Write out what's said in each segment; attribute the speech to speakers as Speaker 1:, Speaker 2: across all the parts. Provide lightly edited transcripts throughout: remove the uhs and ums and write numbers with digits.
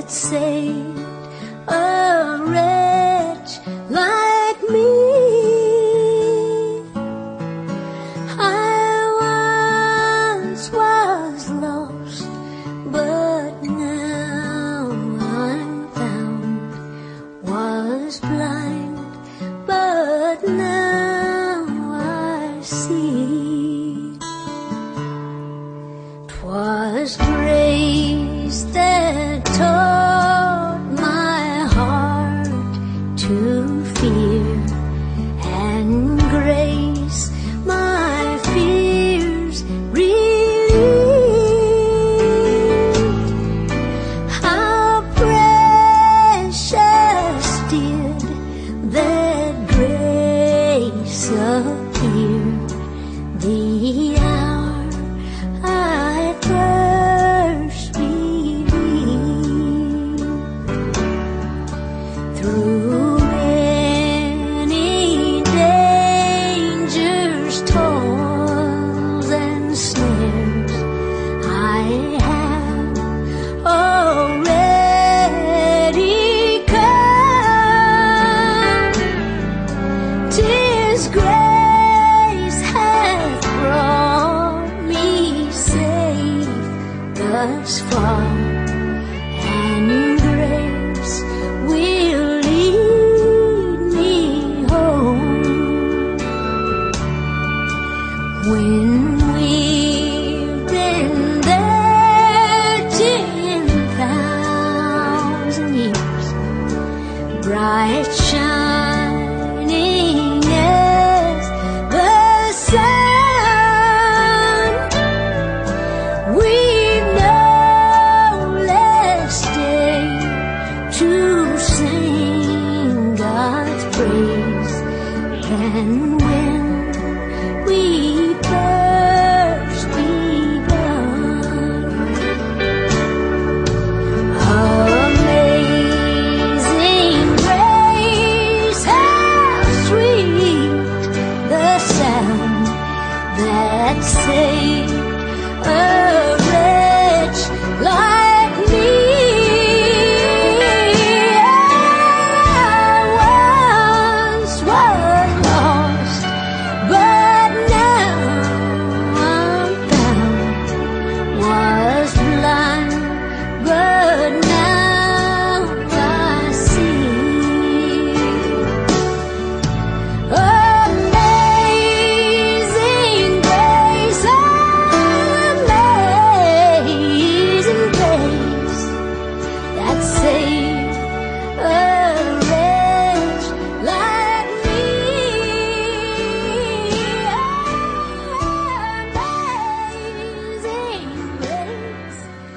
Speaker 1: that saved a wretch like me. I once was lost, but now I'm found. Was blind, but now I see. 'Twas grace that taught my heart to fear, and grace my fears relieved. How precious did that grace appear the hour I first believed. Through many dangers, toils, and snares, I have already come. 'Tis grace hath brought me safe thus far, and grace will lead me home. When we've been there 10,000 years, bright shining as the sun, we've no less day to sing God's praise than when we first begun. Amazing grace, how sweet the sound that saved a wretch like me. I once was lost, but now I'm found. Was blind, but now I see. Amazing grace, amazing grace, that saved a wretch like me. Amazing grace,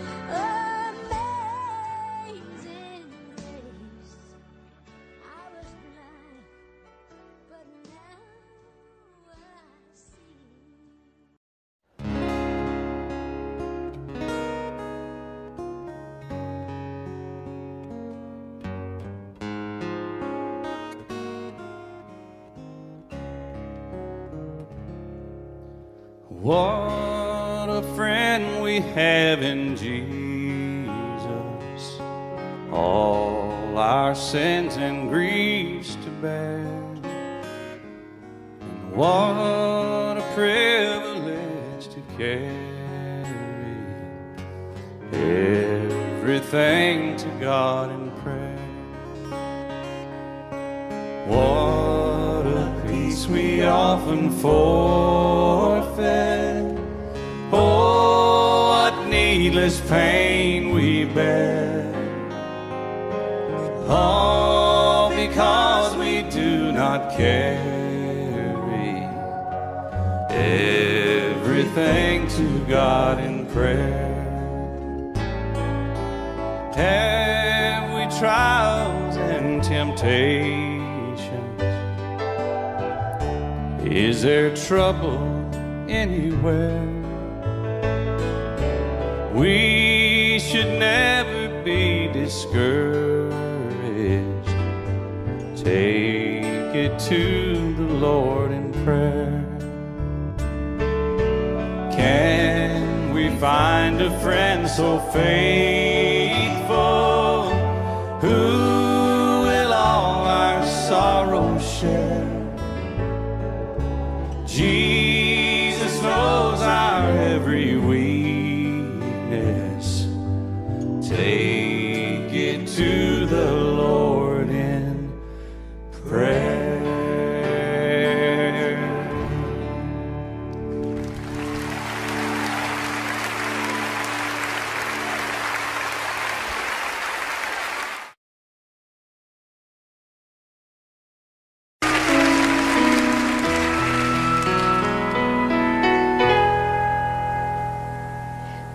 Speaker 1: amazing grace. I was blind, but now I see.
Speaker 2: What a friend we have in Jesus, all our sins and griefs to bear. And what a privilege to carry everything to God in prayer. What a peace we often forfeit. Oh, what needless pain we bear. All because we do not carry everything to God in prayer. Have we trials and temptations? Is there trouble anywhere? We should never be discouraged. Take it to the Lord in prayer. Can we find a friend so faithful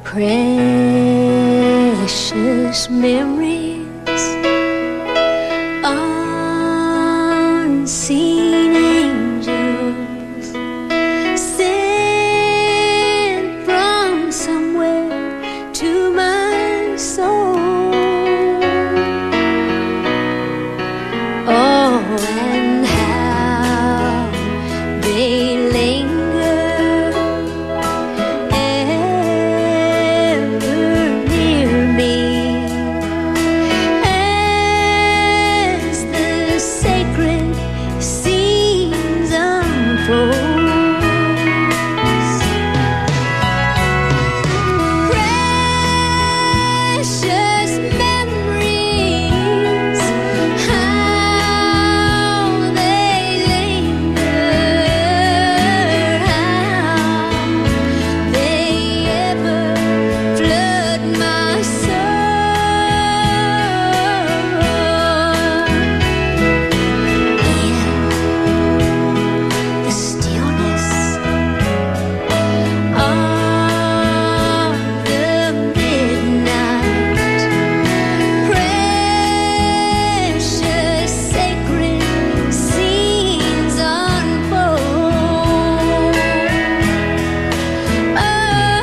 Speaker 1: Precious memories, unseen angels sent from somewhere to my soul. Oh, and how they linger ever near me as the sacred scenes unfold. Precious memories, how they linger, how they ever flood my soul. In the stillness of the midnight, precious sacred scenes unfold. Oh,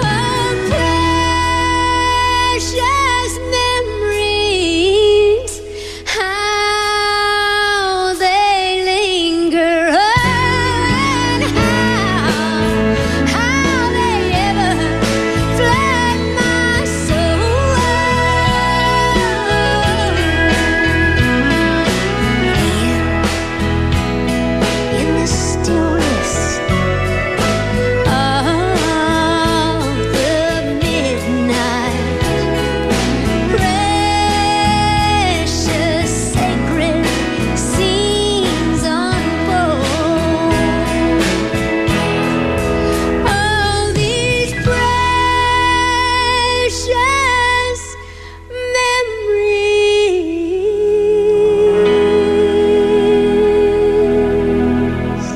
Speaker 1: precious memories, how they linger, and how they ever flood my soul. In the stillness of the midnight, precious sacred scenes unfold. All these precious memories.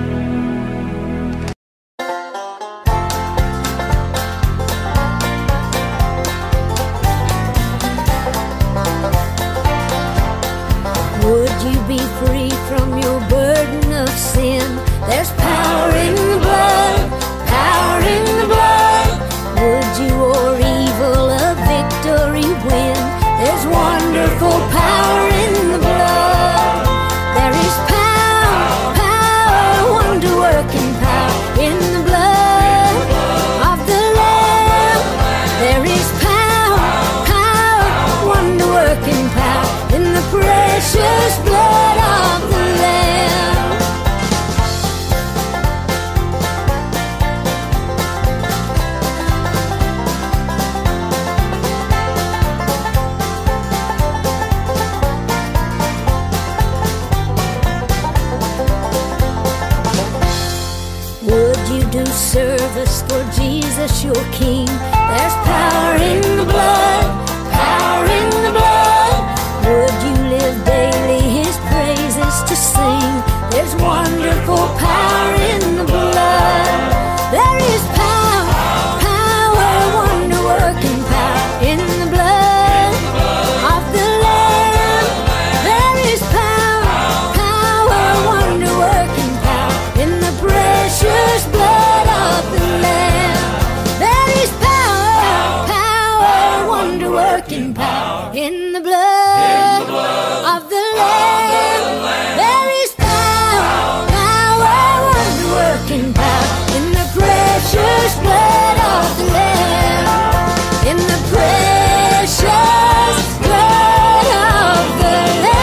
Speaker 1: Would you be free from your burden of sin? There's power in the blood, power in the blood. Would you or evil a victory win? There's wonderful power in the blood. There is power, power, wonder-working power in the blood of the Lamb. There is power, power, wonder-working power in the precious blood of the Lamb. Would you do service for Jesus your King? There's power in the blood, power in the blood. Would you live daily His praises to sing? There's wonderful power in the blood. There is power, power, wonder-working power in the blood of the Lamb. There is power, power, wonder-working power in the precious blood of the Lamb. There is power, power, wonder-working power in the blood of the Lamb. There is power, power, wonder-working power in the precious blood of the Lamb. In the precious blood of the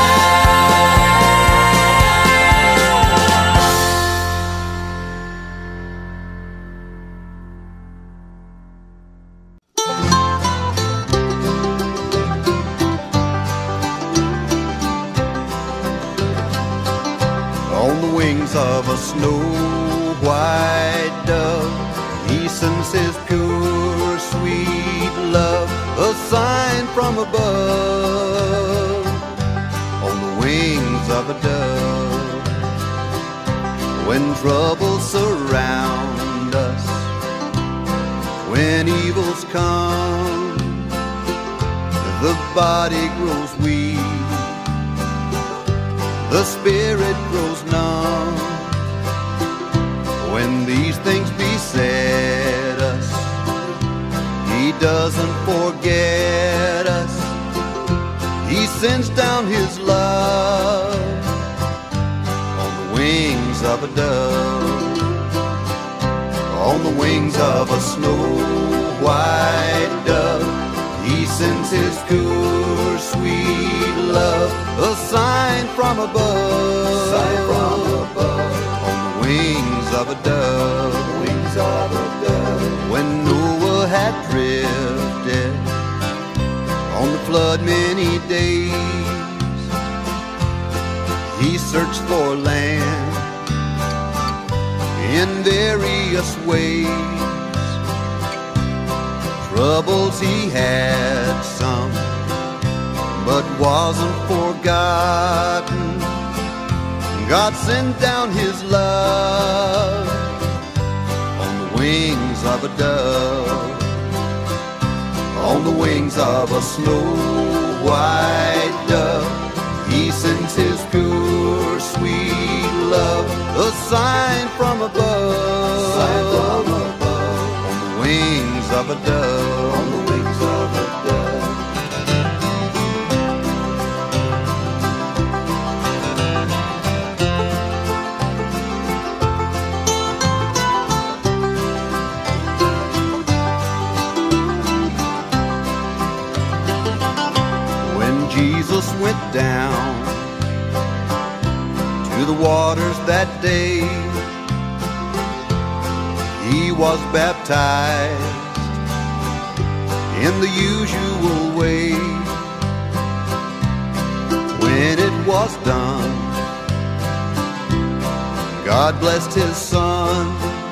Speaker 3: On the wings of a snow-white dove, He sends His pure, sweet love, a sign from above. On the wings of a dove, when troubles surround us, When evils come, the body grows weak, the spirit grows numb. When these things beset us, He doesn't forget us. He sends down His love on the wings of a dove, on the wings of a snow-white dove. He sends His pure, sweet love, a sign from above, on the wings of a dove, wings of a dove. When Noah had drifted on the flood many days, he searched for land in various ways. Troubles he had some, but wasn't forgotten. God sent down His love on the wings of a dove, on the wings of a snow-white dove. He sends His pure, sweet love, a sign from above, on the wings of a dove, on the wings of a dove. Jesus went down to the waters that day. He was baptized in the usual way. When it was done, God blessed His Son.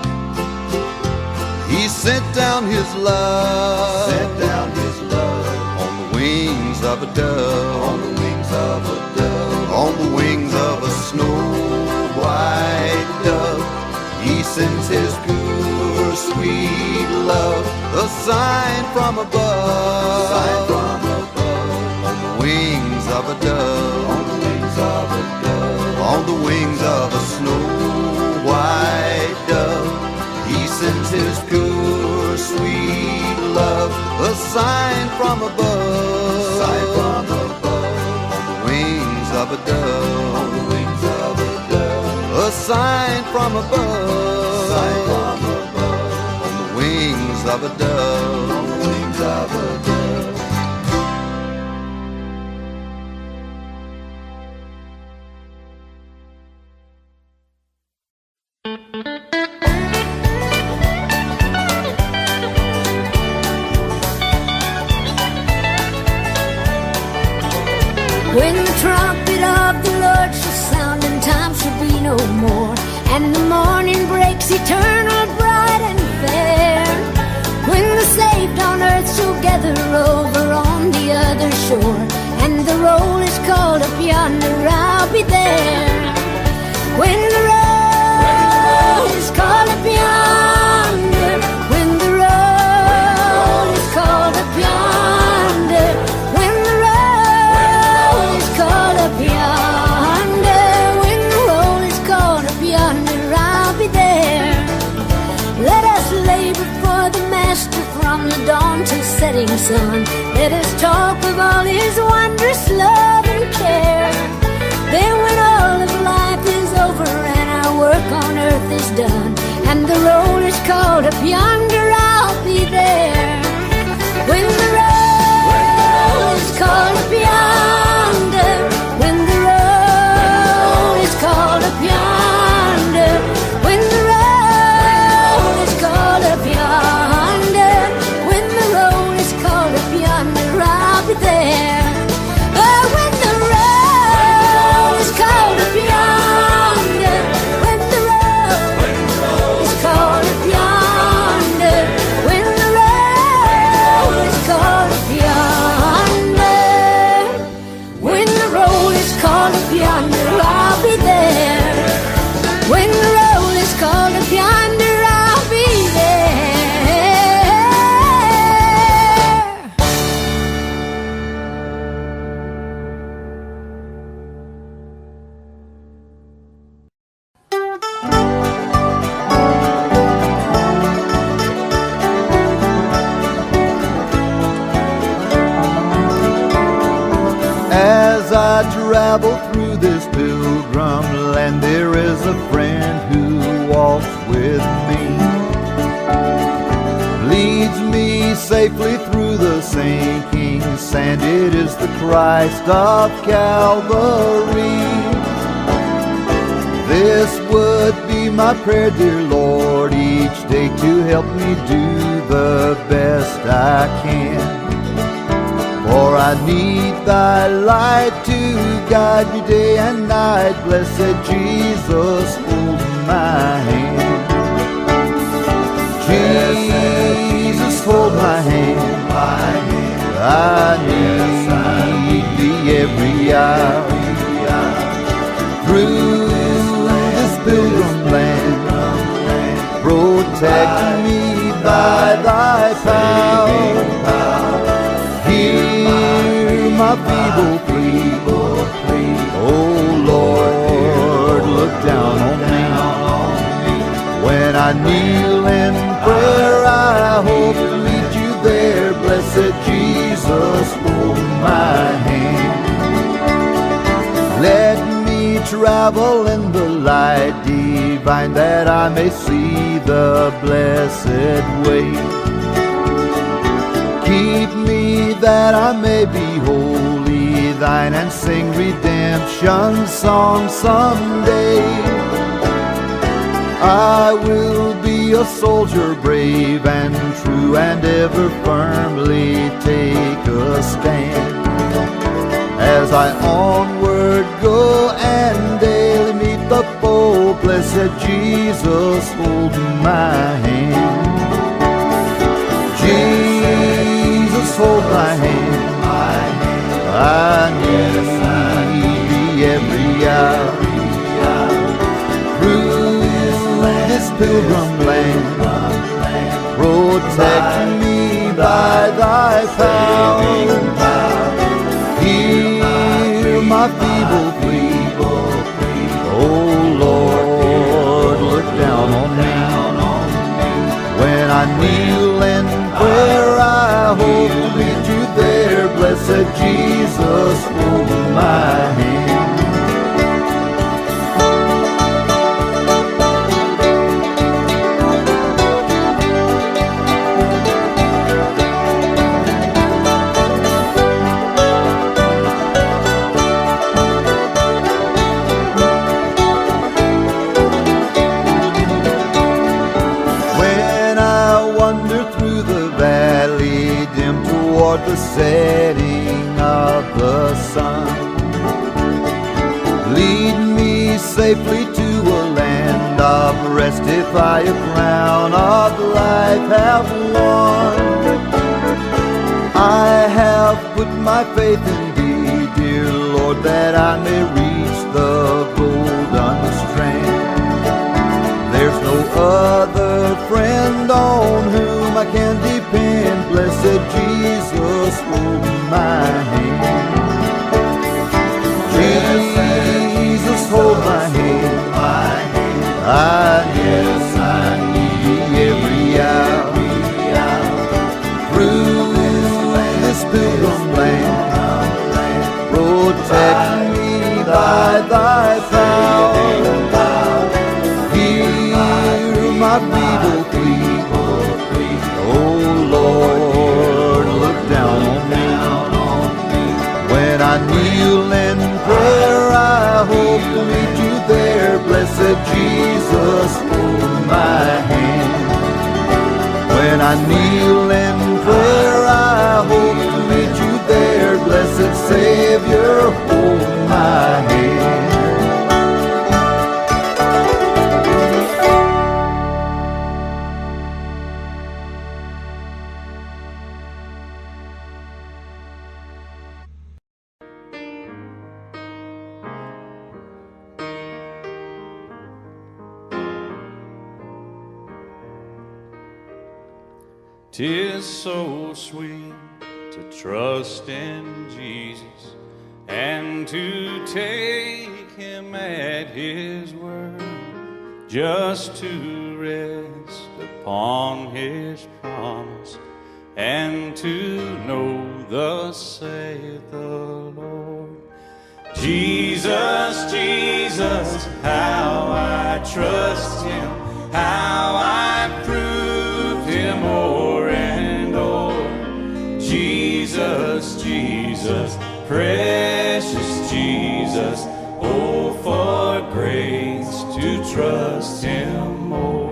Speaker 3: He sent down His love, on the wings of a dove, on the wings of a dove, on the wings of a snow-white dove. He sends His pure, sweet love, a sign from above, on the wings of a dove, on the wings of a dove, on the wings of a snow-white dove. He sends His pure, sweet love, a sign from above, on the wings of a dove, on the wings of a dove, a sign from above, on the wings of a dove, on the wings of a dove.
Speaker 1: When the trumpet of the Lord shall sound and time shall be no more, and the morning breaks eternal, bright and fair, when the saved on earth shall gather over on the other shore, and the roll is called up yonder, I'll be there. When the roll is called up yonder, when the roll is called up yonder, when the roll is called up yonder, when the roll is called up yonder, I'll be there. Let us labor for the Master from the dawn to setting sun. Let us talk of all His wondrous love and care. Then when all of life is over and our work on earth is done, and the roll is called up yonder, I'll be there. When the roll is called up yonder, when the roll is called up yonder, when the roll is called up yonder, when the roll is called up yonder, I'll be there. Oh, when the roll is called up yonder, when the roll is called up yonder,
Speaker 3: I travel through this pilgrim land, there is a friend who walks with me, leads me safely through the sinking sand. It is the Christ of Calvary. This would be my prayer, dear Lord, each day to help me do the best I can. For I need thy light to guide me day and night. Blessed Jesus, hold my hand. Jesus, hold my hand. I need thee every hour. Through this pilgrim land, protect me by thy power. Hear my feeble plea, oh Lord, look down on me. When I kneel in prayer, I hope to meet you there. Blessed Jesus, hold my hand. Let me travel in the light divine, that I may see the blessed way. Keep me that I may be wholly thine, and sing redemption songs someday. I will be a soldier brave and true, and ever firmly take a stand, as I onward go and daily meet the foe. Blessed Jesus, hold my hand. Jesus, hold my hand. I need thee every hour. Through this pilgrim land, protect me by thy power. Hear my feeble plea, oh Lord, look down on me. When I kneel in prayer, I hope to meet you there. Blessed Jesus, hold my hand. Toward the setting of the sun, lead me safely to a land of rest, if I a crown of life have won. I have put my faith in thee, dear Lord, that I may reach the golden strand. There's no other friend on whom I can depend. Blessed Jesus, hold my hand. Jesus, hold my hand. I need thee every hour. Through this pilgrim land, protect me by thy power. Hear my feeble plea, oh Lord, look down on me. When I kneel in prayer, I hope to meet you there. Blessed Jesus, hold my hand. When I kneel in prayer, I hope to meet you there. Blessed Savior, hold my hand.
Speaker 2: "'Tis so sweet to trust in Jesus and to take him at his word, just to rest upon his promise and to know thus saith the Lord. Jesus, Jesus, how I trust him, how I proved him o'er and o'er. Jesus, Jesus, precious Jesus, oh, for grace to trust him more.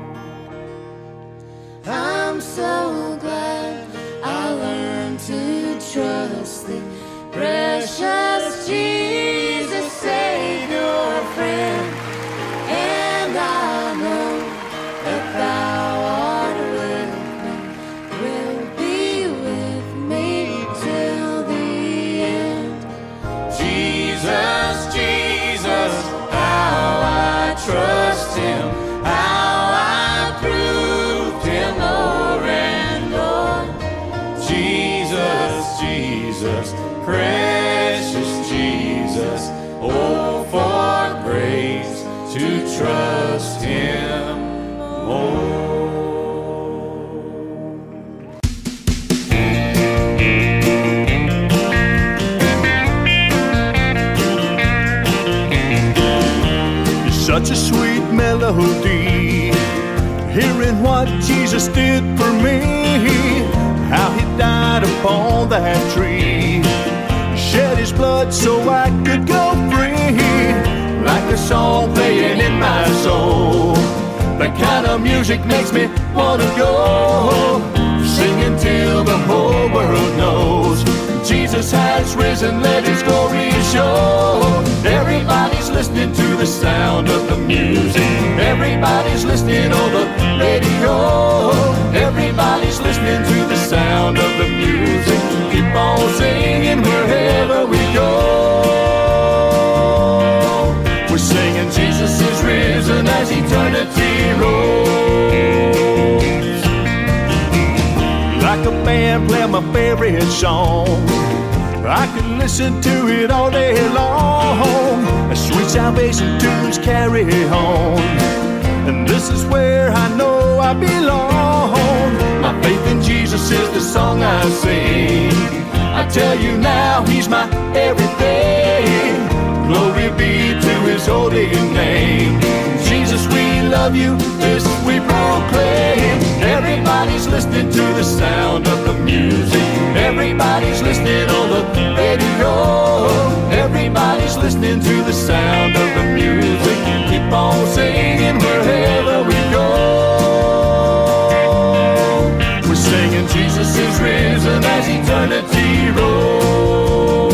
Speaker 1: I'm so glad I learned to trust thee, precious Jesus, Savior, friend. And I know that thou art with me, will be with me till the end.
Speaker 2: Jesus, Jesus, how I trust him, how I proved him o'er and o'er. Jesus, Jesus, precious Jesus, oh, for grace to trust him more.
Speaker 4: Such a sweet melody, hearing what Jesus did for me, how he died upon that tree, shed his blood so I could go free, like a song playing in my soul. That kind of music makes me want to go, singing till the whole world knows Jesus has risen, let his glory show. Everybody's listening to the sound of the music. Everybody's listening on the radio. Everybody's listening to the sound of the music. Keep on singing wherever we go. We're singing Jesus is risen as eternity rolls. Like a band playing my favorite song, I can listen to it all day long. Sweet salvation tunes carry on, and this is where I know I belong. My faith in Jesus is the song I sing. I tell you now, he's my everything. Glory be to his holy name. Jesus, we love you, this we proclaim. Everybody's listening to the sound of the music. Everybody's listening on the radio. Everybody's listening to the sound of the music. Keep on singing wherever we go. We're singing Jesus is risen as eternity rolls.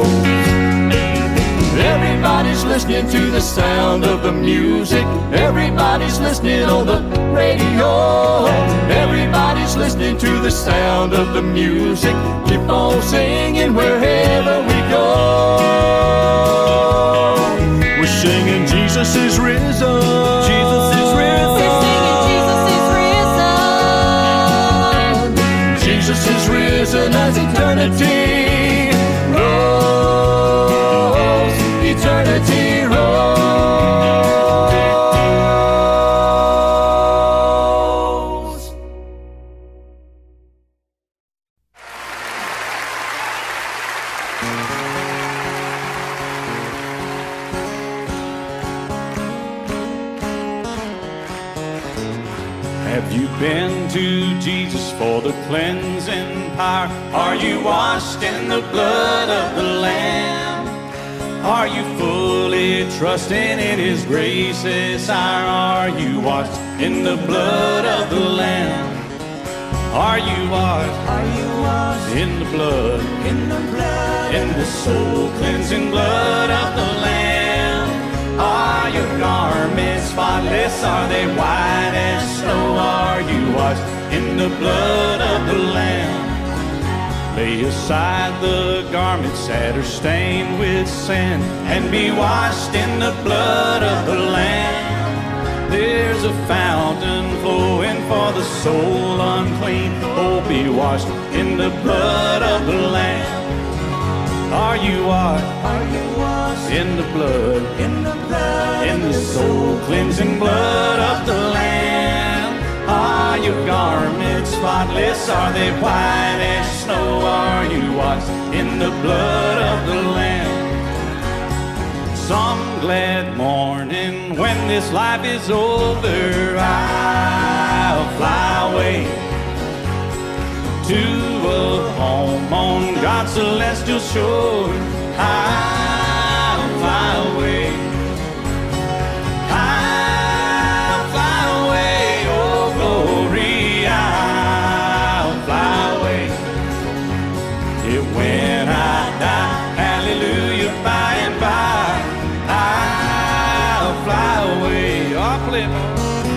Speaker 4: Everybody's listening to the sound of the music. Everybody's listening on the radio. Everybody's listening to the sound of the music. Keep on singing wherever we go. We're singing Jesus is risen. Jesus is risen.
Speaker 1: We're singing Jesus is risen.
Speaker 4: Jesus is risen as eternity rolls. Eternity rolls.
Speaker 2: Have you been to Jesus for the cleansing power? Are you washed in the blood of the Lamb? Are you fully trusting in his grace this hour? Are you washed in the blood of the Lamb? Are you washed? Are you washed in the blood? In the blood, in the soul cleansing blood of the Lamb? Are your garments spotless? Are they white as snow? Are you washed in the blood of the Lamb? Lay aside the garments that are stained with sin and be washed in the blood of the Lamb. There's a fountain flowing for the soul unclean. Oh, be washed in the blood of the Lamb. Are you washed? Are you washed in the blood? In the blood, in the soul cleansing blood of the Lamb. Are your garments spotless? Are they white as snow? Are you washed in the blood of the Lamb? some glad morning when this life is over, I'll fly away to a home on God's celestial shore. I'll fly away. I'll fly away, oh glory, I'll fly away. Yeah, when I die, hallelujah, by and by, I'll fly away. I'll play more.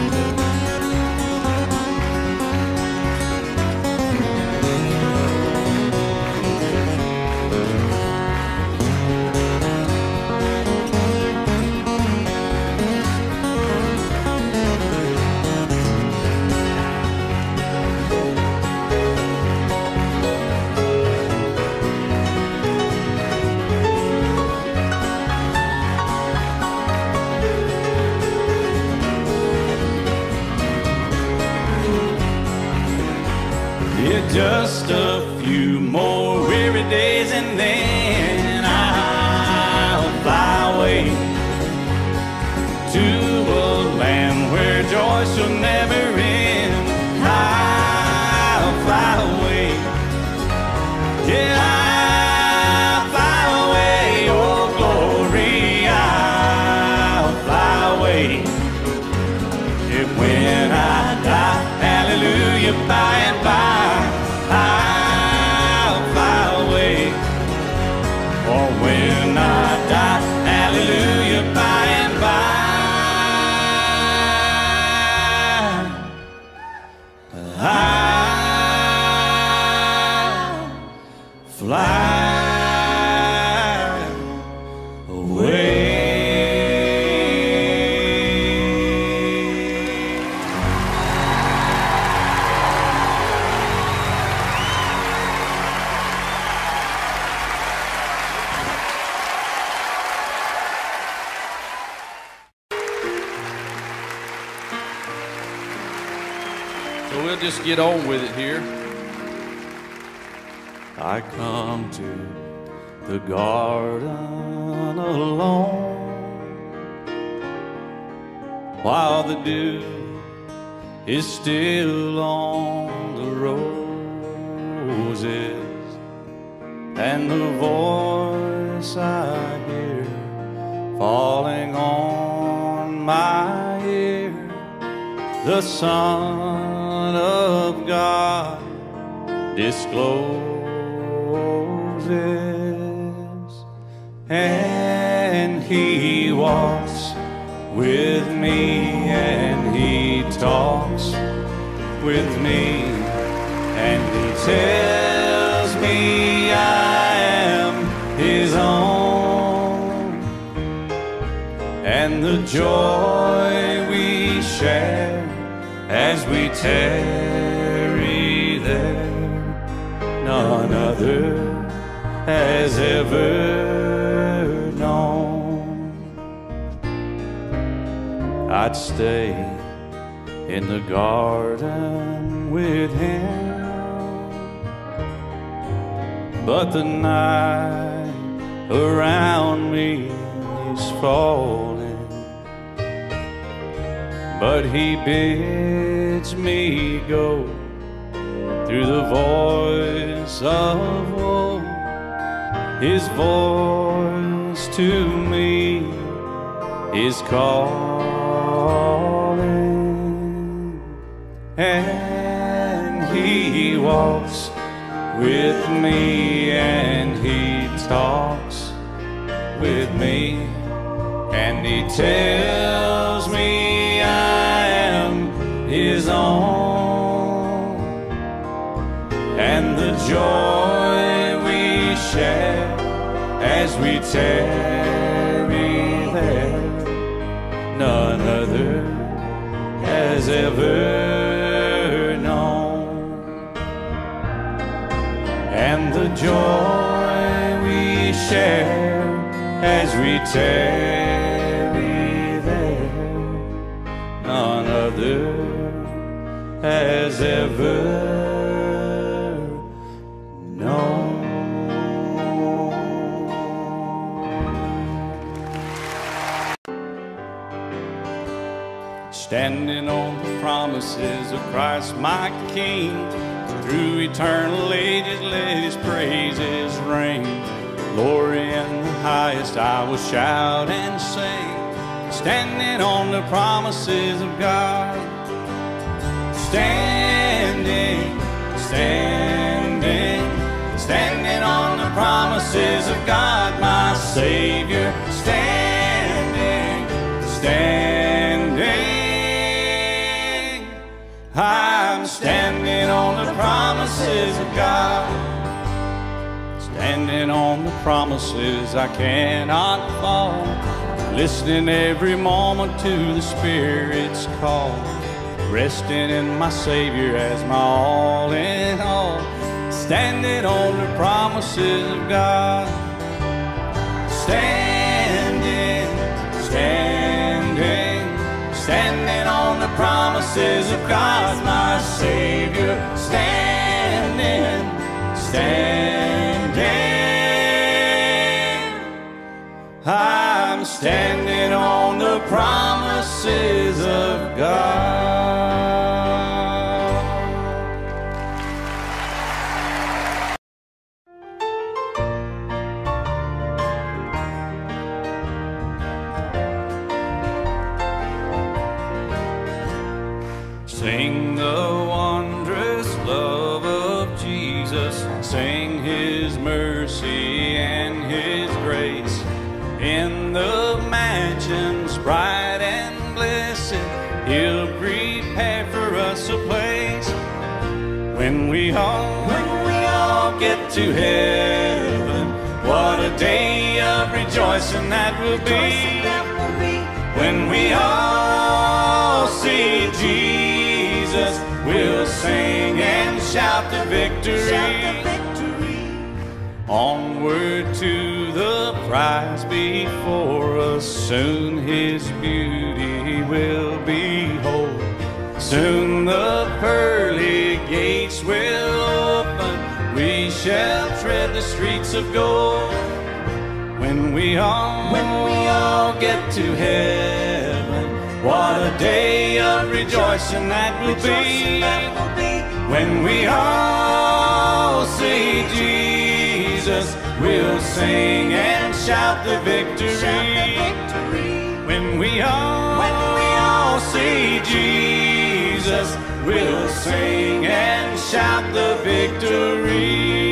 Speaker 2: Just a few more weary days and then I'll fly away to a land where joy shall never end. I'll fly away. Yeah, I'll fly away, oh glory, I'll fly away. Yeah, when I die, hallelujah, by and by, I'll fly away. Or when I die, hallelujah, by and by, I'll fly away. So we'll just get on with it here. I come to the garden alone while the dew is still on the roses, and the voice I hear falling on my ear, the Son of God discloses, and He walks with me, and He talks with me, and He tells me I am His own, and the joy we share as we tarry there, none other has ever known. I'd stay in the garden with Him, but the night around me is falling, but He bids me go through the voice of woe. His voice to me is calling, and He walks with me, and He talks with me, and He tells me I am His own, and the joy we share as we tarry there, none other has ever known. And the joy we share as we tarry there, none other has ever known. standing on the promises of Christ my King. Through eternal ages let his praises ring. Glory in the highest I will shout and sing, standing on the promises of God. Standing, standing, standing on the promises of God, my Savior. Standing, standing, I'm standing on the promises of God. Standing on the promises I cannot fall, listening every moment to the Spirit's call, resting in my Savior as my all in all. Standing on the promises of God. Standing, standing, standing on the promises of God, my Savior. Standing, standing, I'm standing on the promises of God. Sing the wondrous love of Jesus, sing his mercy and his grace. In the mansions bright and blessed, he'll prepare for us a place. When we all get to heaven, what a day of rejoicing that will be. When we all see Jesus, we'll sing and shout the victory. Onward to the prize before us, soon his beauty will behold. Soon the pearly gates will open, we shall tread the streets of gold. When we all get to heaven, what a day of rejoicing that will be. When we all see Jesus, we'll sing and shout the victory. When we all see Jesus, we'll sing and shout the victory.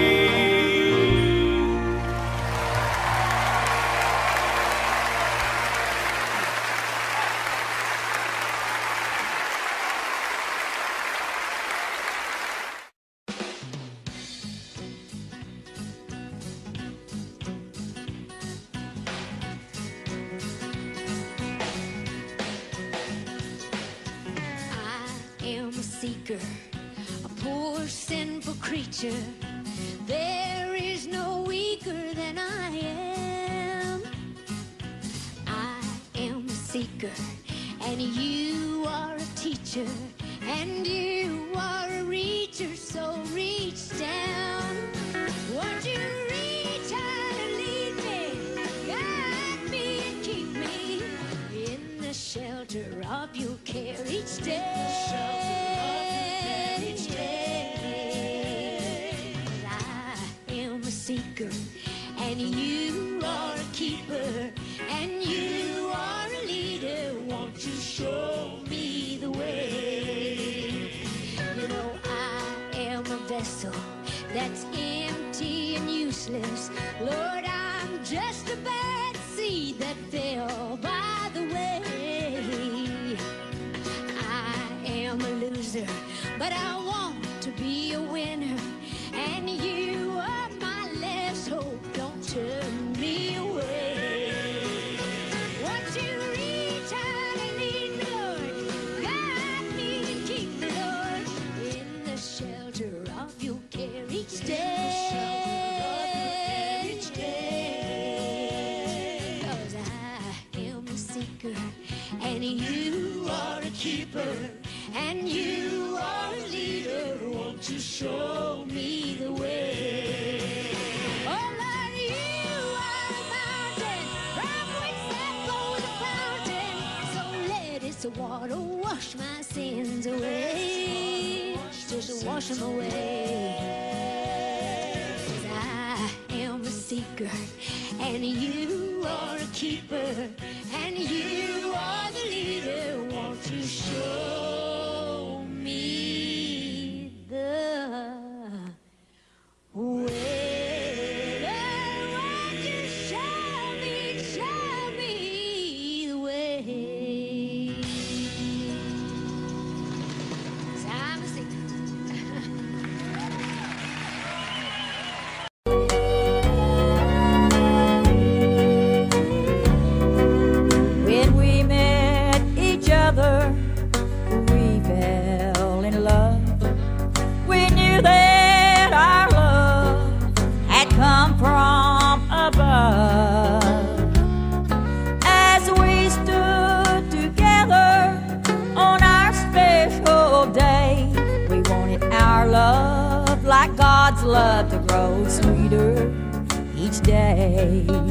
Speaker 1: A poor sinful creature, there is no weaker than I am. I am a seeker, and you are a teacher, and you are a reacher, so reach down. Won't you reach out and lead me, guide me and keep me in the shelter of your care each day. And you are a keeper, and you are a leader. Won't you show me the way? You know I am a vessel that's empty and useless. Lord, I'm just a bad seed that fell by the way. I am a loser, but I want to be a winner. And you are my last hope, don't turn me away. Won't you reach out and lead me, Lord? Guide me and keep me, Lord, in the shelter of your care each day. Cause I am a seeker, and you are a keeper, and you are a leader. Won't you show me the way? Oh Lord, you are a mountain from which that flows a fountain. So let its water wash my sins away. Just wash them away. 'Cause I am a seeker, and you are a keeper, and you are the leader. Won't you show me the way? Won't you show me the way? 'Cause I'm a seeker.
Speaker 5: When we met each other, we fell in love. We knew that our love had come from above. As we stood together on our special day, we wanted our love like God's love to grow sweeter each day.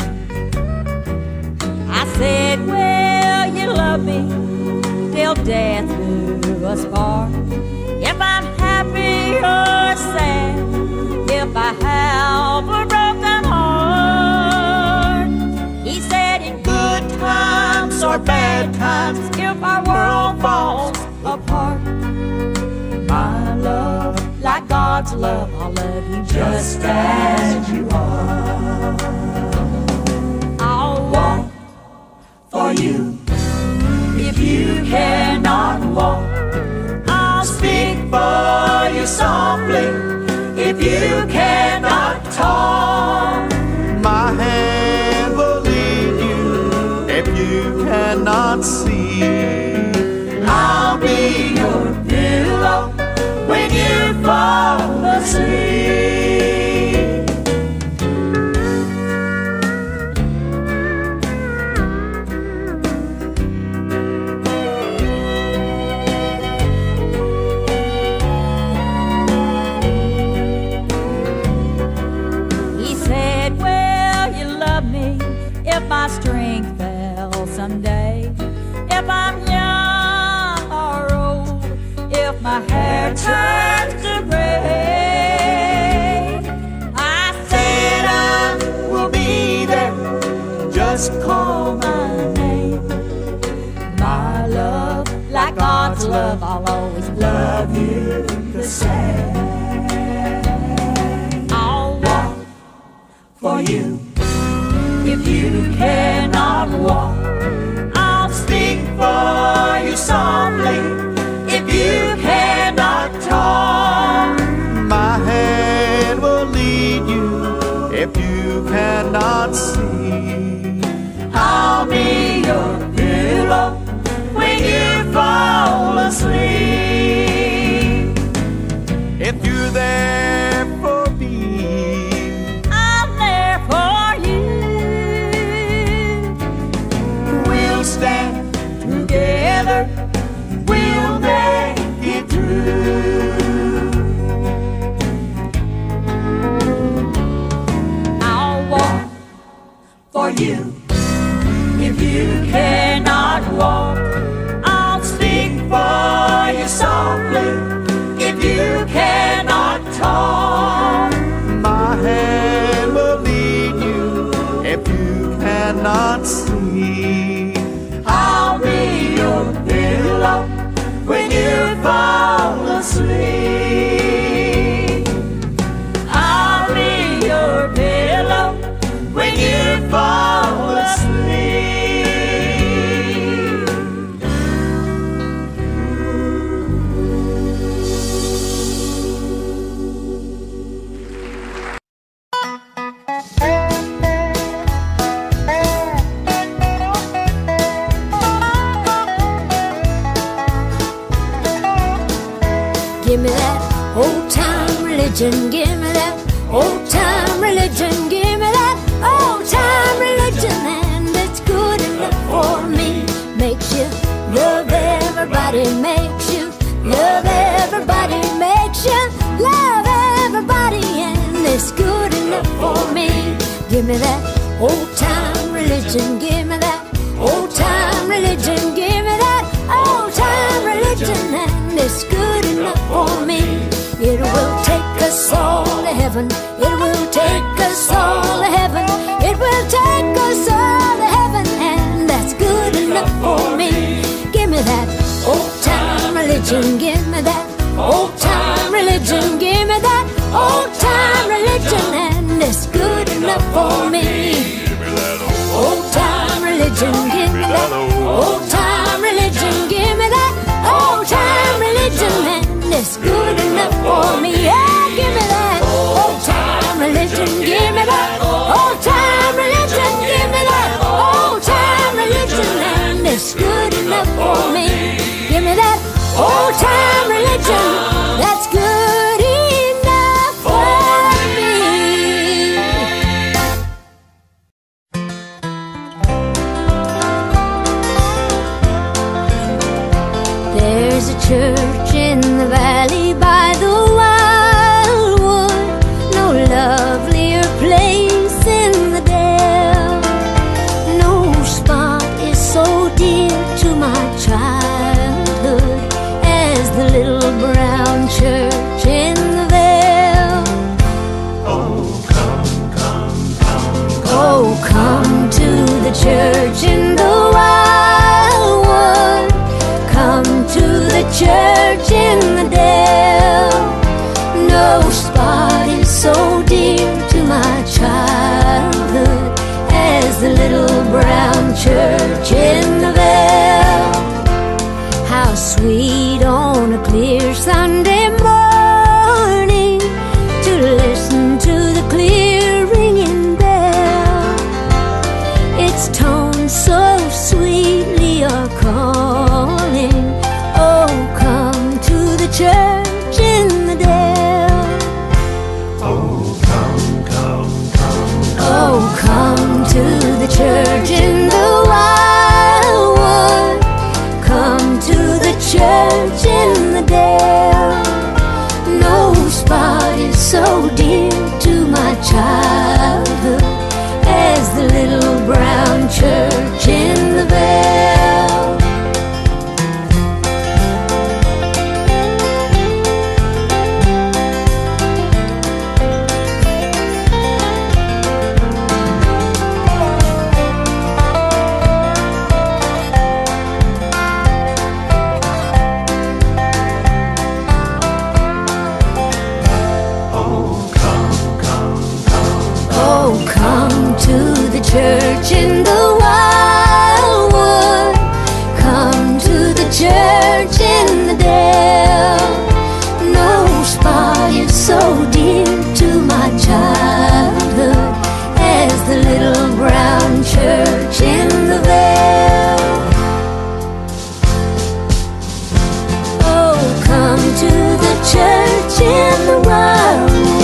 Speaker 5: I said, well, you love me till death do us part. If I'm happy or sad, if I have a broken heart. He said, in good times or bad times, if our world falls apart, my love, like God's love, I'll love you just as you are. I'll walk for you. If you cannot walk, I'll speak for you softly. If you cannot talk,
Speaker 4: My hand will lead you. If you cannot see,
Speaker 5: I'll be your pillow when you fall asleep. He said, well, you love me if my strength fell someday, if I'm young or old, if my hair turns to gray. I said I will be there, just call my name. My love, like God's love, I'll always love you the same. I'll walk for you. If you cannot walk, I'll speak for you softly. If you cannot talk,
Speaker 4: my hand will lead you. If you cannot see,
Speaker 5: I'll be your pillow when you fall asleep.
Speaker 4: if you're there for me,
Speaker 5: I'm there for you. We'll stand together. We'll make it through. I'll walk for you. If you cannot walk, I'll speak for you softly. If you cannot talk,
Speaker 4: my hand will lead you. If you cannot see,
Speaker 5: I'll be your pillow when you fall asleep. I'll be your pillow when you fall asleep.
Speaker 1: Give me that old time religion, give me that old time religion, give me that old time religion, and it's good enough for me. Makes you love everybody, makes you love everybody, makes you love everybody, and it's good enough for me. Give me that old time religion, give me that old time religion, give me that old-time religion, and it's good enough for me. It will take us all to heaven. It will take us all to heaven. It will take us all to heaven, and that's good enough for me. Give me that old-time religion. Give me that old-time religion. Give me that old-time religion, and it's good enough for me. Old-time religion. Give me that old-time religion. Give me that old-time religion, and it's good enough for me. Yeah, give me that old-time religion. Give me that old-time religion. Give me that old-time religion, and it's good enough for me. Give me that old-time religion. That's good enough for me. There's a church in the valley by the wildwood, no lovelier place in the dale. No spot is so dear to my childhood as the little brown church in the vale. Oh, come to the church in the wildwood. Come to the church in the dale. No spot is so dear to my childhood as the little brown church in the vale. How sweet on a clear Sunday morning to listen to the clear ringing bell. Its tones so sweetly are calling. Oh, come to the church in the dale. Oh, come to the church in the wildwood. Come to the church in the dale. No spot is so dear to my childhood as the little brown church in the vale. Oh, come to the church in the wildwood. Come to the church in the dale. No spot is so dear to my childhood as the little brown church in the vale. Oh, come to the church in the wildwood.
Speaker 6: Thank you.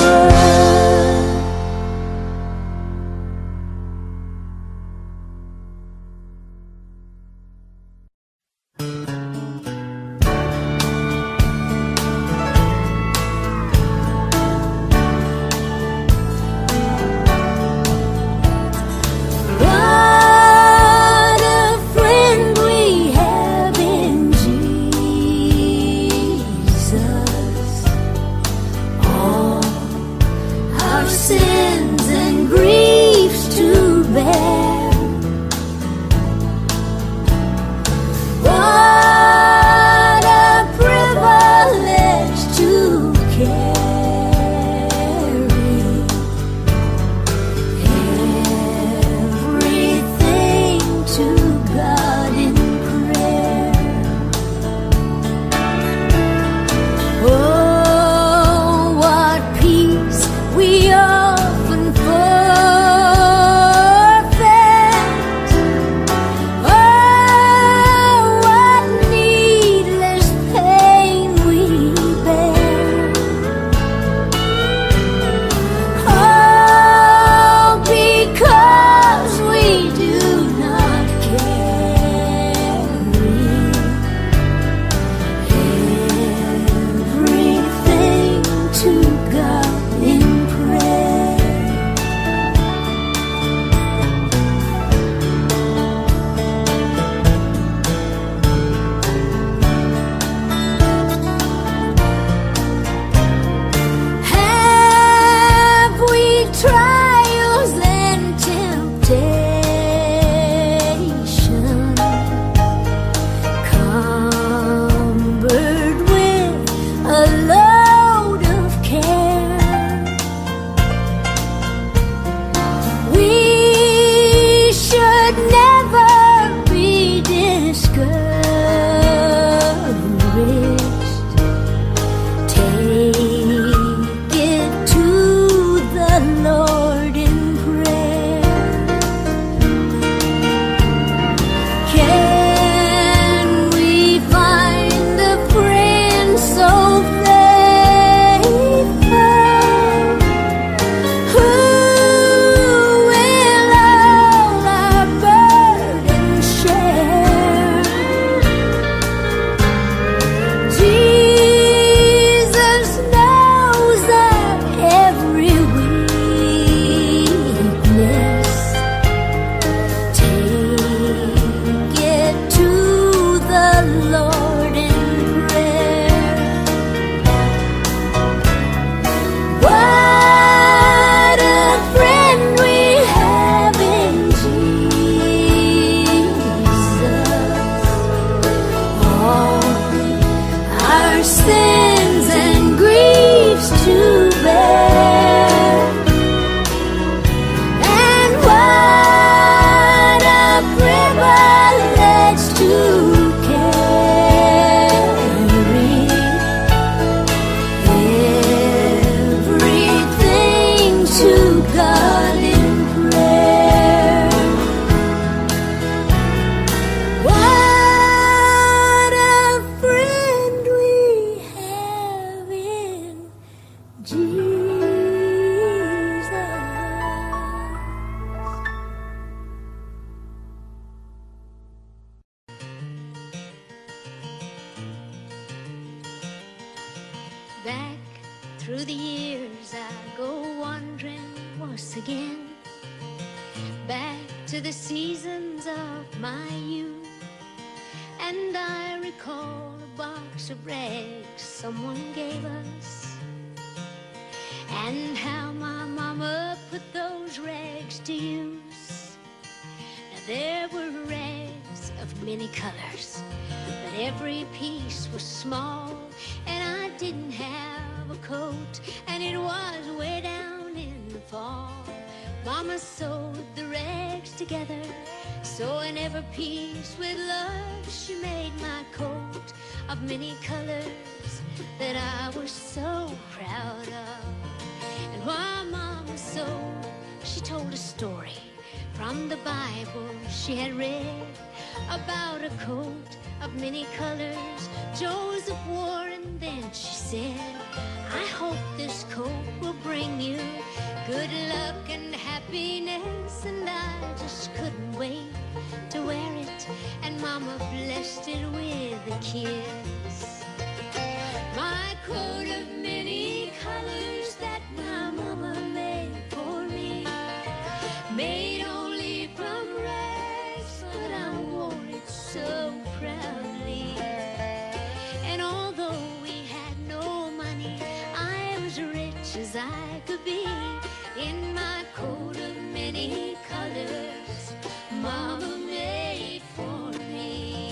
Speaker 1: Through the years I go wandering once again, back to the seasons of my youth. And I recall a box of rags someone gave us, and how my mama put those rags to use. Now there were rags of many colors, but every piece was small, and I didn't have a coat, and it was way down in the fall. Mama sewed the rags together, sewing every piece with love. She made my coat of many colors that I was so proud of. And while Mama sewed, she told a story from the Bible she had read about a coat of many colors Joseph wore. And then she said, I hope this coat will bring you good luck and happiness. And I just couldn't wait to wear it, and Mama blessed it with a kiss. My coat of many colors that my mama made for me, made only from rags, but I wore it so proudly. And although we had no money, I was rich as I could be in my coat of many colors Mama made for me.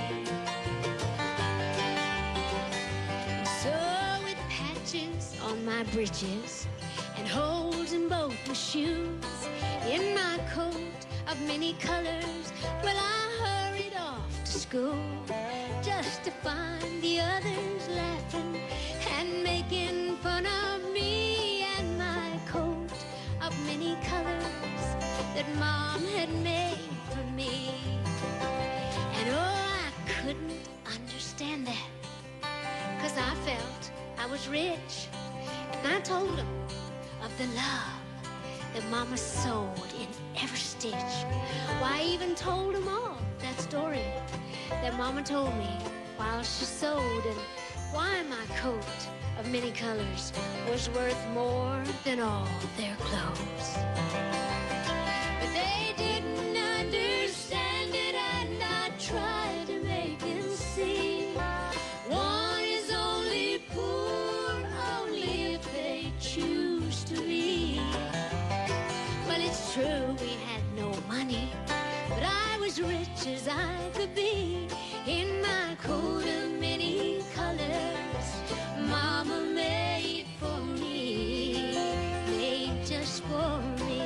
Speaker 1: So with patches on my breeches and holes in both my shoes, in my coat of many colors, well, I hurried off to school, just to find the others laughing and making fun of me and my coat of many colors that Mom had made for me. And oh, I couldn't understand that, 'cause I felt I was rich. And I told them of the love that Mama sewed in every stitch. Why, I even told them all that story that Mama told me while she sewed, and why my coat of many colors was worth more than all their clothes. But they didn't understand it, and I tried to make them see. One is only poor, only if they choose to be. Well, it's true we had no money, but I was rich as I could be in my coat of many colors Mama made for me, made just for me.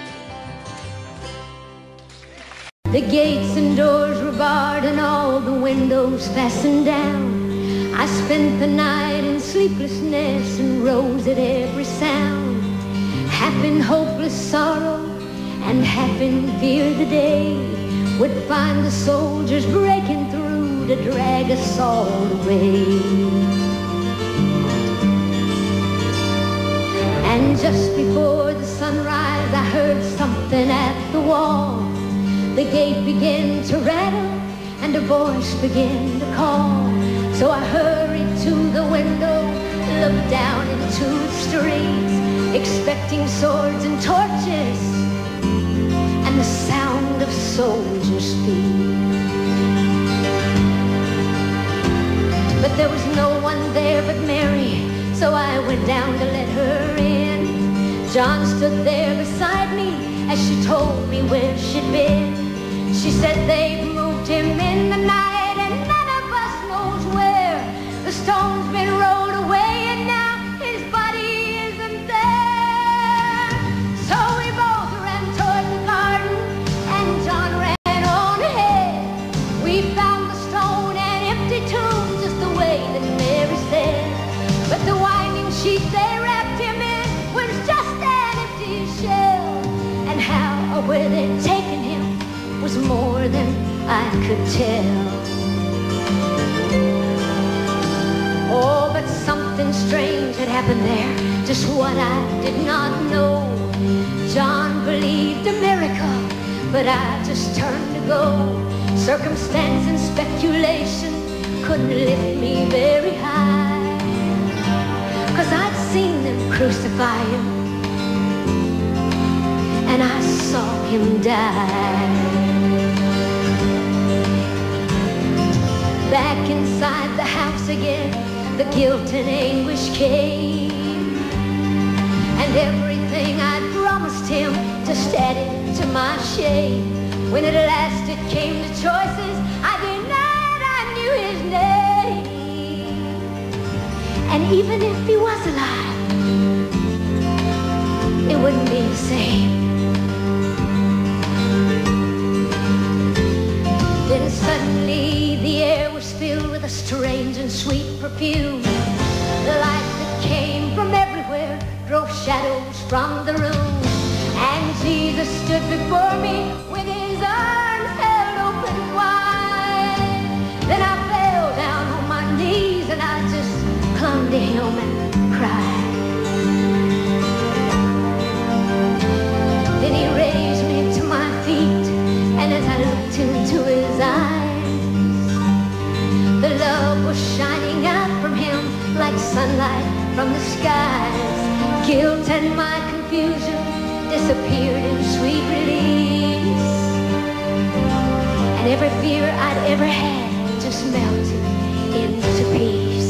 Speaker 1: The gates and doors were barred and all the windows fastened down. I spent the night in sleeplessness and rose at every sound, half in hopeless sorrow and half in fear the day would find the soldiers breaking through to drag us all away. And just before the sunrise, I heard something at the wall. The gate began to rattle and a voice began to call. So I hurried to the window, looked down into the streets, expecting swords and torches and the sound of soldiers' feet. But there was no one there but Mary, so I went down to let her in. John stood there beside me as she told me where she'd been. She said they've moved him in the night and none of us knows where. The stone's been rolled away and now his body isn't there. So we both ran toward the garden and John ran on ahead. We found the stone and empty tomb just the way that Mary said. But the winding sheet they wrapped him in was just an empty shell. And how or where they'd taken him was more than I could tell. Oh, but something strange had happened there, just what I did not know. John believed a miracle, but I just turned to go. Circumstance and speculation couldn't lift me very high, 'cause I'd seen them crucify him, and I saw him die. Back inside the house again, the guilt and anguish came, and everything I'd promised him just added to my shame. When at last it came to choices, I denied I knew his name. And even if he was alive, it wouldn't be the same. Then suddenly the air was filled with a strange and sweet perfume. The light that came from everywhere drove shadows from the room. And Jesus stood before me with his arms held open wide. Then I fell down on my knees and I just clung to him and cried. Then he raised me to my feet, and as I looked into his eyes, the love was shining out from him like sunlight from the skies. Guilt and my confusion disappeared in sweet release, and every fear I'd ever had just melted into peace.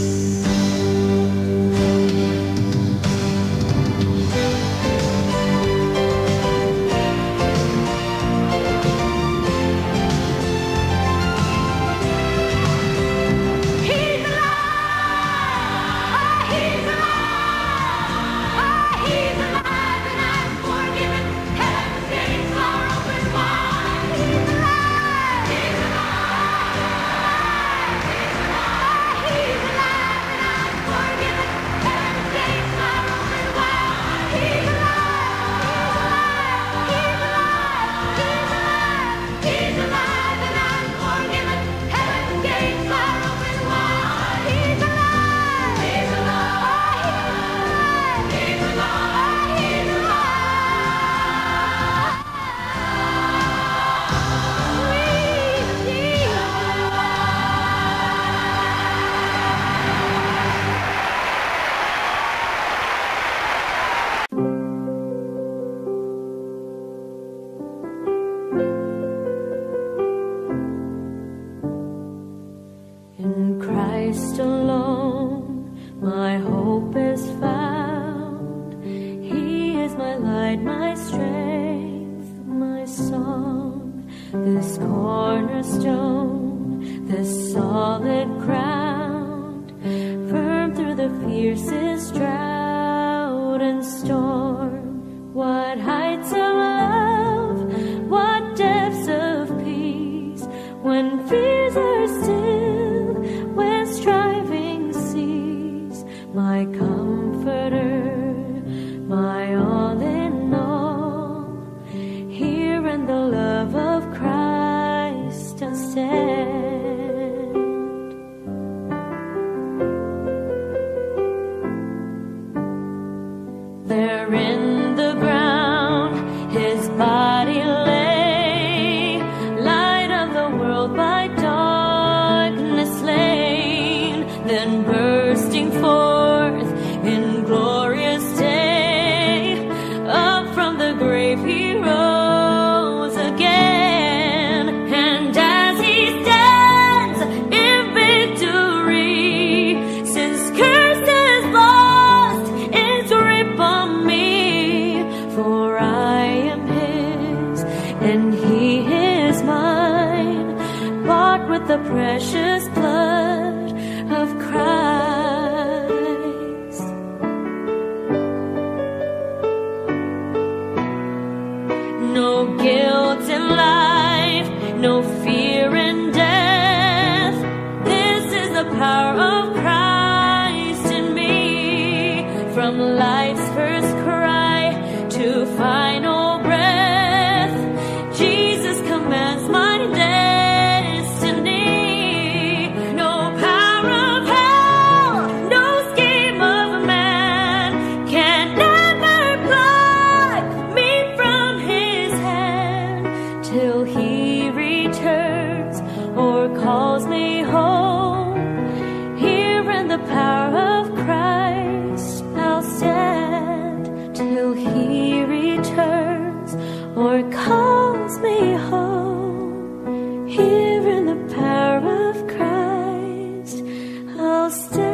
Speaker 5: Power of Christ, I'll sing.
Speaker 1: Here in the power of Christ, I'll stand.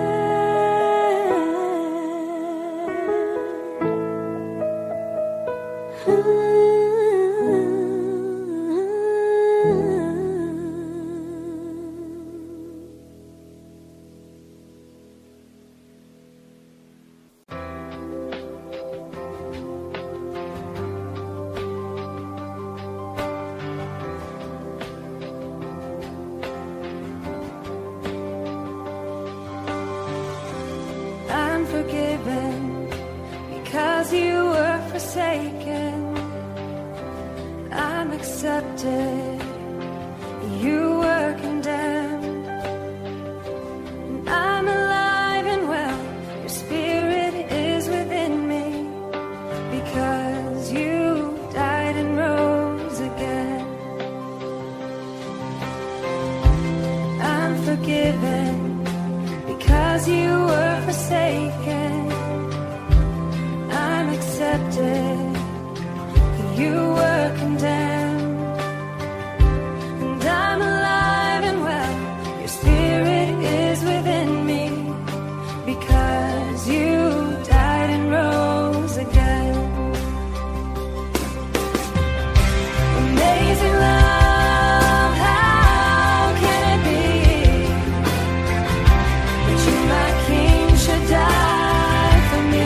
Speaker 1: I'm forgiven because you were forsaken. I'm accepted, you were condemned. And I'm alive and well, your spirit is within me, because you died and rose again. I'm forgiven because you were forsaken. I'm accepted, you were condemned. And I'm alive and well, your spirit is within me, because you died and rose again. Amazing love, how can it be that you, my King, should die for me?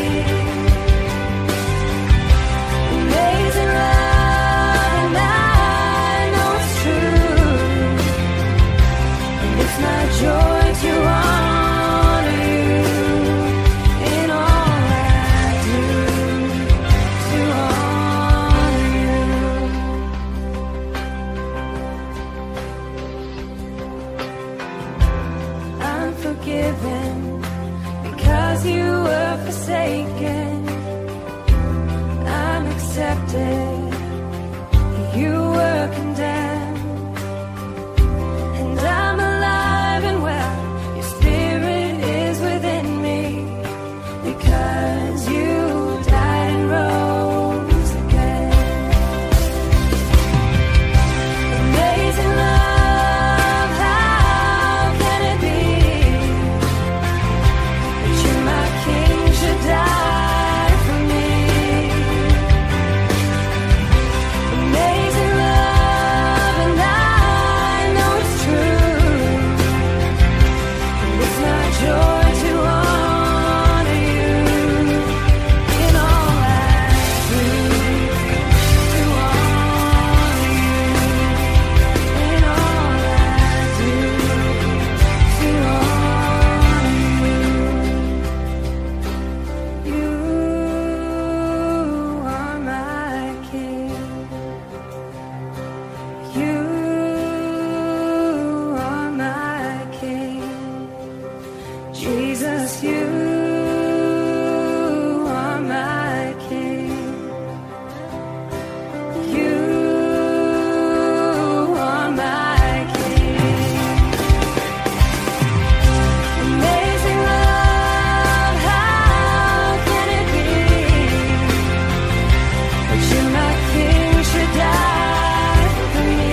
Speaker 1: Amazing love, and I know it's true, and it's my joy to honor you in all I do, to honor you. I'm forgiven because you were forsaken. I'm accepted, you were condemned. And I'm alive and well, your spirit is within me, because you died and rose again. Amazing love, how can it be that you, my King, should die for me? Amazing love, and I know it's true, and it's my joy to honor you in all I do, to honor you in all I do, to honor you. You are my King. You are my King. Jesus, you are my King. You are my King. Amazing love, how can it be that you, my King, should die for me?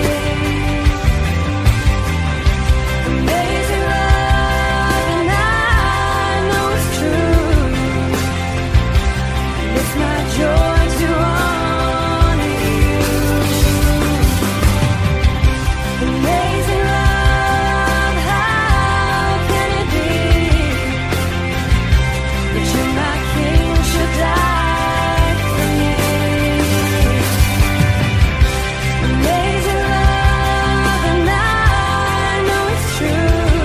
Speaker 1: Amazing love, and I know it's true, and it's my joy to honor you. Amazing love, how can it be that you, my King, should die for me? Amazing love, and I know it's true,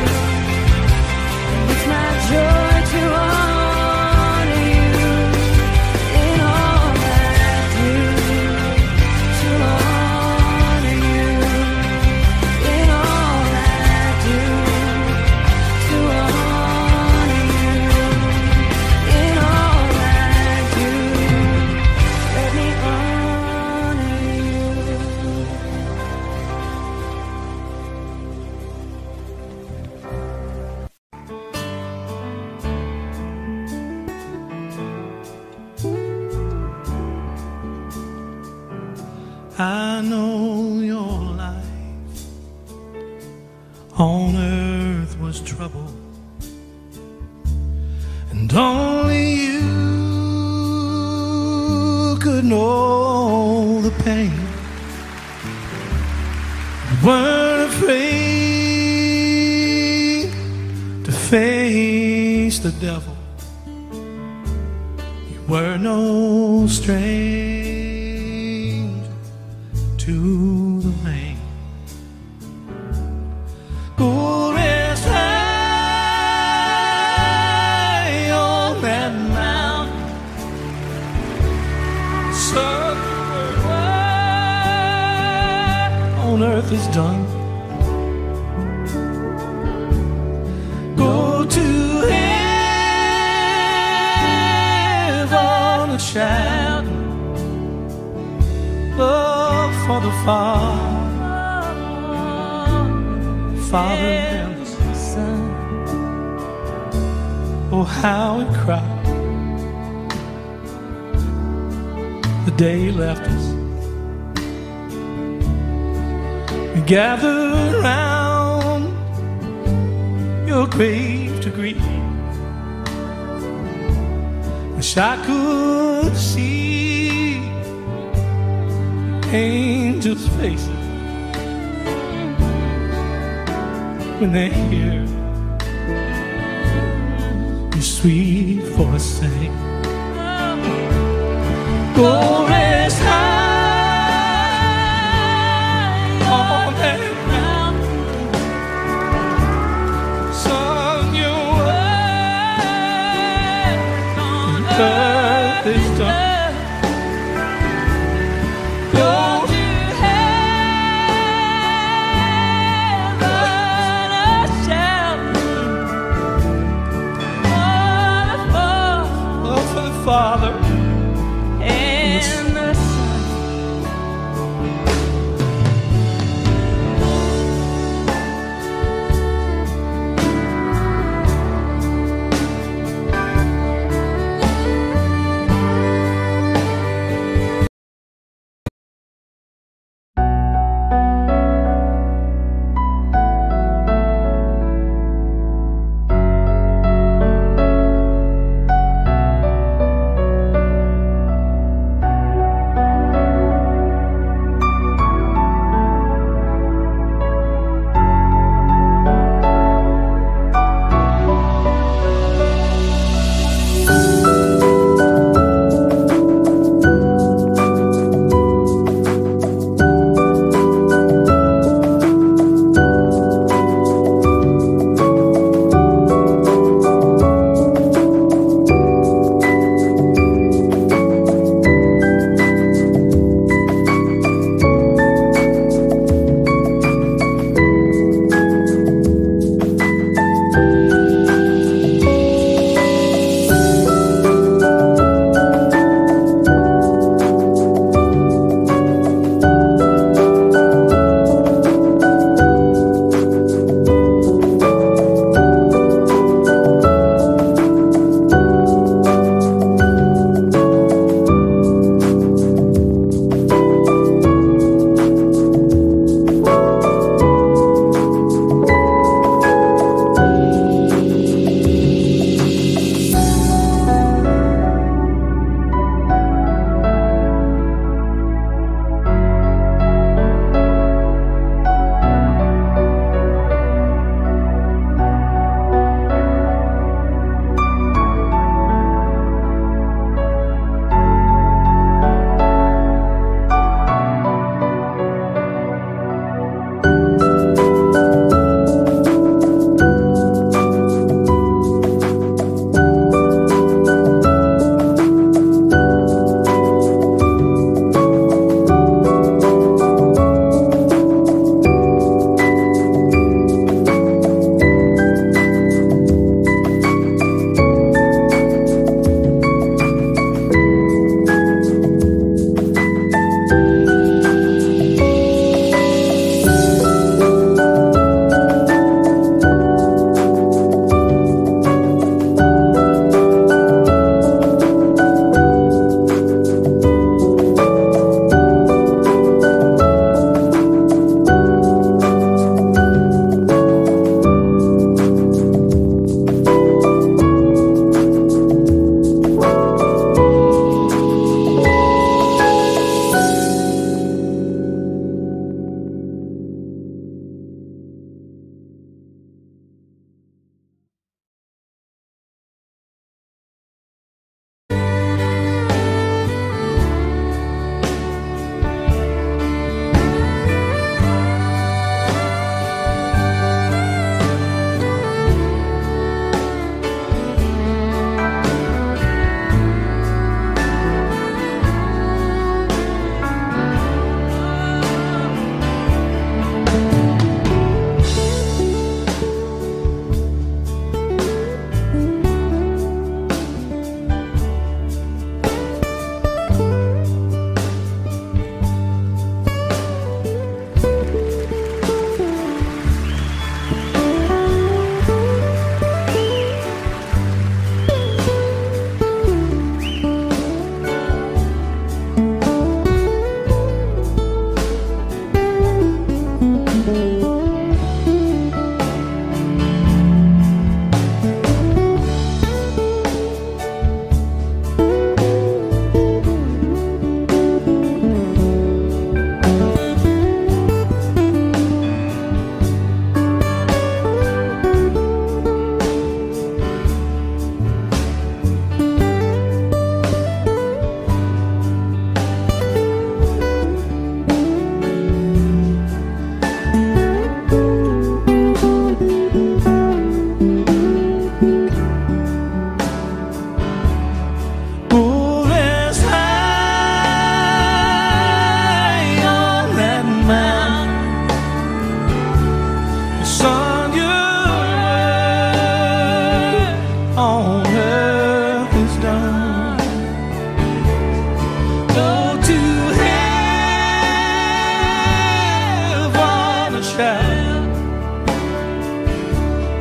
Speaker 1: and it's my joy to honor you in all I do, to honor you in all I do, to honor you in all I do. Let me honor you.
Speaker 4: I know your light
Speaker 6: on earth was trouble, and only you could know the pain. You weren't afraid to face the devil. You were no stranger to the rain. Go rest high on that mountain, son, on earth is done. Go to heaven and shout love for the Father and the Son. Oh, how it cried the day He left us. We gathered round your grave to grieve. Wish I could see angels' faces when they hear your sweet voice sing. Go rest high on that mountain, son, your work on earth is done. Father and the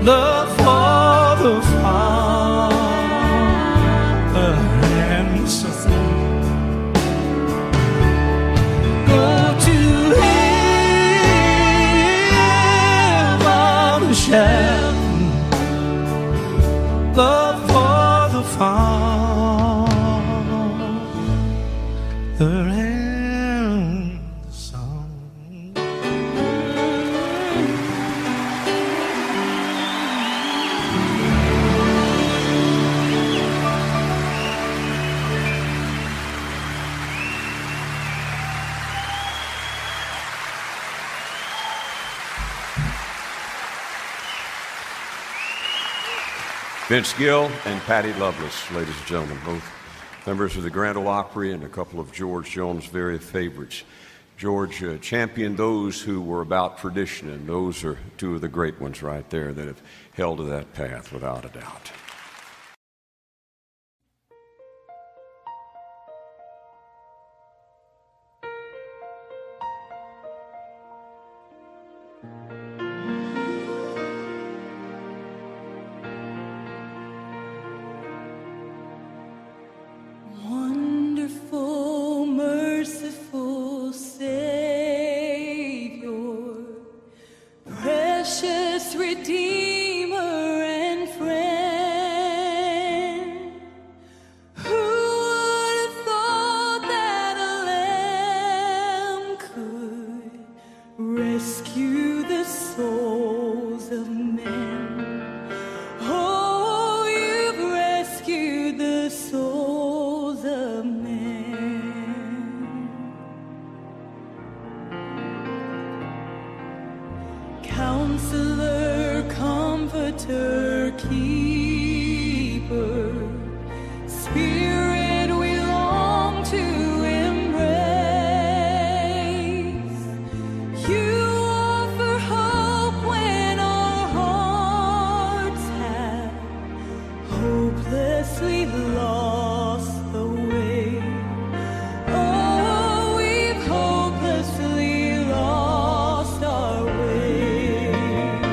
Speaker 6: love for the Father and Son. Go to heaven, shout love for the Father and Son.
Speaker 7: Vince Gill and Patty Loveless, ladies and gentlemen, both members of the Grand Ole Opry and a couple of George Jones' very favorites. George championed those who were about tradition, and those are two of the great ones right there that have held to that path without a doubt.
Speaker 8: Wonderful, merciful Savior, precious Redeemer and friend, who would have thought that a lamb could rescue the souls of men? Oh, you've rescued the souls of men. Counselor, comforter, keeper, Spirit we long to embrace. You offer hope when our hearts have hopelessly lost the way. Oh, we've hopelessly lost our way.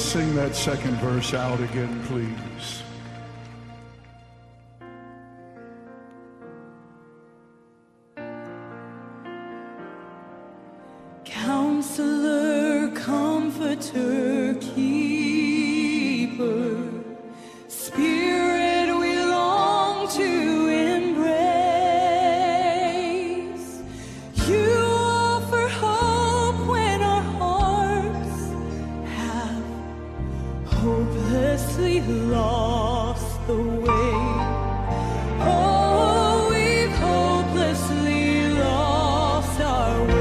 Speaker 4: sing that second verse out again, please?
Speaker 8: Counselor, comforter, keeper, Spirit we long to embrace. You offer hope when our hearts have hopelessly lost the way. Oh, we've hopelessly lost our way.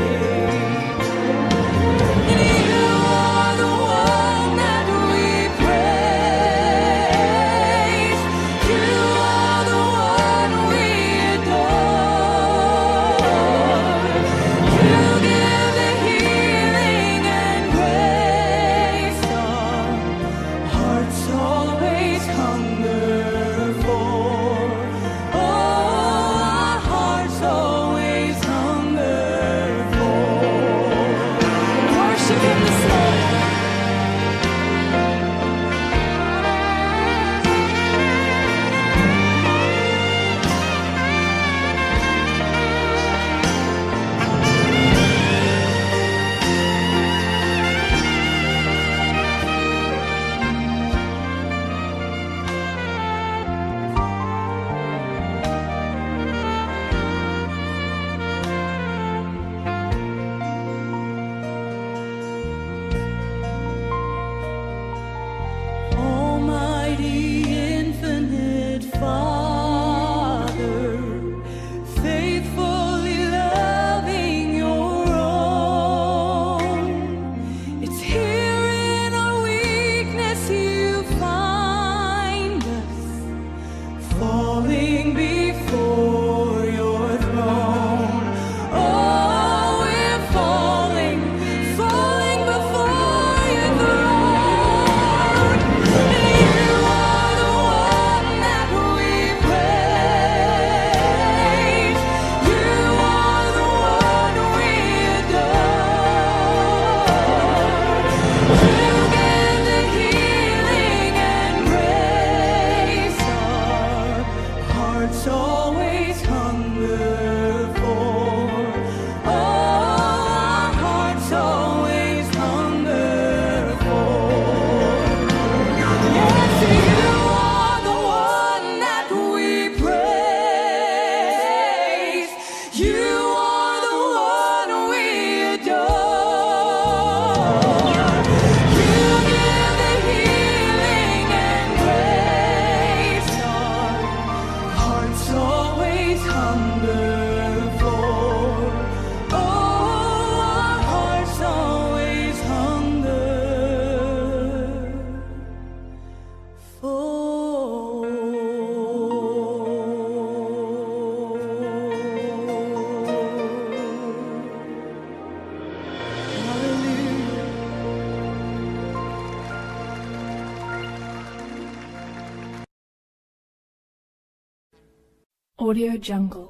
Speaker 9: Audio Jungle.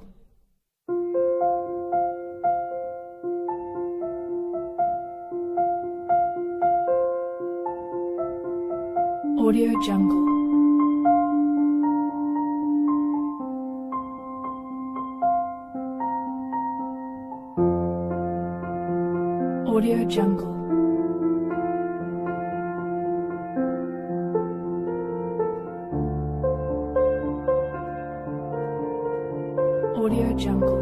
Speaker 9: Audio Jungle. Audio Jungle. Audio Jungle.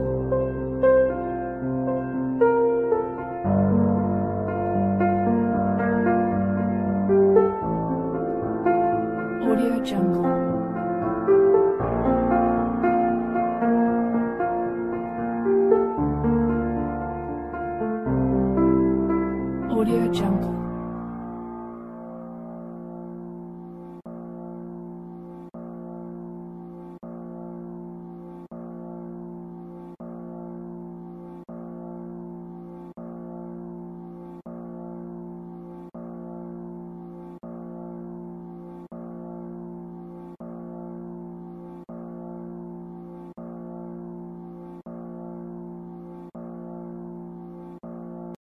Speaker 9: Audio Jungle. Audio Jungle.